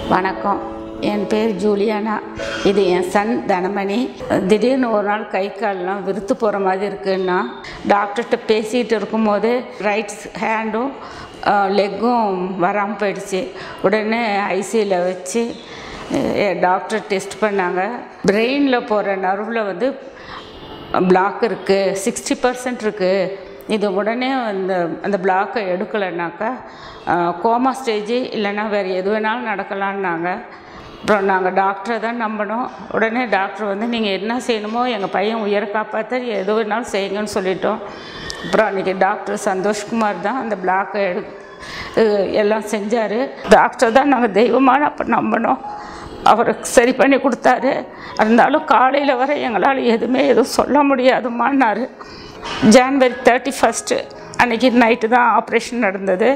வணக்கம். என் பேர் ஜூலியானா. இது என் சன் தனமணி. திடீர்னு ஒரு நாள் கை கால்லாம் விருத்து போகிற மாதிரி இருக்குன்னா டாக்டர்கிட்ட பேசிகிட்டு இருக்கும்போது ரைட் ஹேண்டும் லெக்கும் வராமல் போயிடுச்சு. உடனே ஐசியில் வச்சு டாக்டர் டெஸ்ட் பண்ணாங்க. பிரெயினில் போகிற நர்வில் வந்து பிளாக் இருக்குது, 60% இருக்குது. இது உடனே அந்த பிளாக்கை எடுக்கலைன்னாக்கா கோமா ஸ்டேஜு இல்லைன்னா வேறு எது வேணாலும் நடக்கலான்னாங்க. அப்புறம் நாங்கள் டாக்டரை தான் நம்பினோம். உடனே டாக்டர் வந்து நீங்கள் என்ன செய்யணுமோ எங்கள் பையன் உயிரை காப்பாற்ற எது வேணாலும் செய்யுங்கன்னு சொல்லிட்டோம். அப்புறம் அன்றைக்கி டாக்டர் சந்தோஷ் குமார் தான் அந்த பிளாக்கை எல்லாம் செஞ்சார். டாக்டர் தான் நாங்கள் தெய்வமான அப்போ நம்பினோம். அவர் சரி பண்ணி கொடுத்தாரு. இருந்தாலும் காலையில் வர எங்களால் எதுவும் சொல்ல முடியாதுமான்னாரு. ஜான்வரி 31 அன்றைக்கி நைட்டு தான் ஆப்ரேஷன் நடந்தது.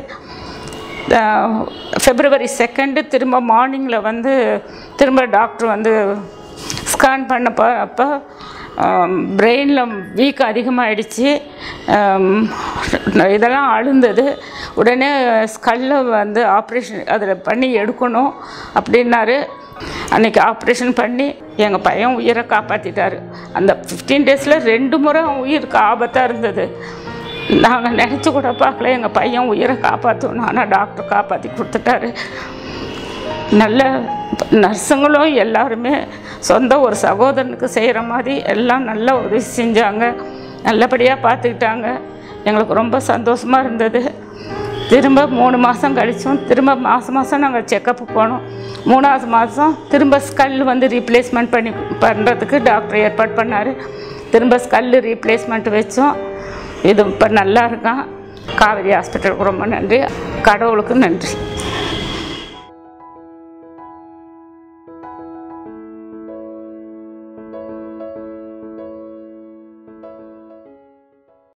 February 2 திரும்ப மார்னிங்கில் வந்து திரும்ப டாக்டர் வந்து ஸ்கேன் பண்ணப்போ பிரெயினில் வீக் அதிகமாகிடுச்சு. இதெல்லாம் அழுந்தது. உடனே ஸ்கல்லை வந்து ஆப்ரேஷன் அதில் பண்ணி எடுக்கணும் அப்படின்னாரு. அன்றைக்கி ஆப்ரேஷன் பண்ணி எங்கள் பையன் உயிரை காப்பாற்றிட்டார். அந்த 15 டேஸில் 2 முறை உயிருக்கு ஆபத்தாக இருந்தது. நாங்கள் நினச்சி கூட பார்க்கல எங்கள் பையன் உயிரை காப்பாற்றணும். ஆனால் டாக்டர் காப்பாற்றி கொடுத்துட்டாரு. நல்ல நர்ஸுங்களும் எல்லாருமே சொந்த ஒரு சகோதரனுக்கு செய்கிற மாதிரி எல்லாம் நல்லா உதவி செஞ்சாங்க. நல்லபடியாக பார்த்துக்கிட்டாங்க. எங்களுக்கு ரொம்ப சந்தோஷமாக இருந்தது. திரும்ப 3 மாதம் கழிச்சும் திரும்ப மாதம் நாங்கள் செக்கப்பு போனோம். 3ஆவது மாதம் திரும்ப ஸ்கல் வந்து ரீப்ளேஸ்மெண்ட் பண்ணுறதுக்கு டாக்டர் ஏற்பாடு பண்ணார். திரும்ப ஸ்கல் ரீப்ளேஸ்மெண்ட் வச்சோம். இது இப்போ நல்லா இருக்கான். காவேரி ஹாஸ்பிட்டலுக்கு ரொம்ப நன்றி. கடவுளுக்கு நன்றி.